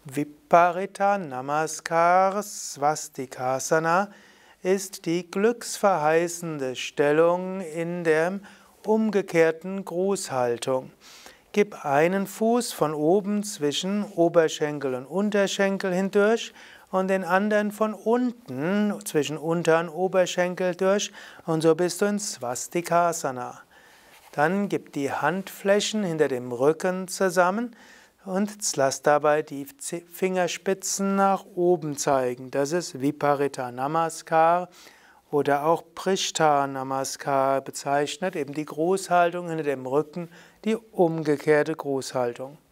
Viparita Namaskar Swastikasana ist die glücksverheißende Stellung in der umgekehrten Grußhaltung. Gib einen Fuß von oben zwischen Oberschenkel und Unterschenkel hindurch und den anderen von unten zwischen Unter- und Oberschenkel durch und so bist du in Swastikasana. Dann gib die Handflächen hinter dem Rücken zusammen und lass dabei die Fingerspitzen nach oben zeigen. Das ist Viparita Namaskar oder auch Prishta Namaskar bezeichnet, eben die Grußhaltung hinter dem Rücken, die umgekehrte Grußhaltung.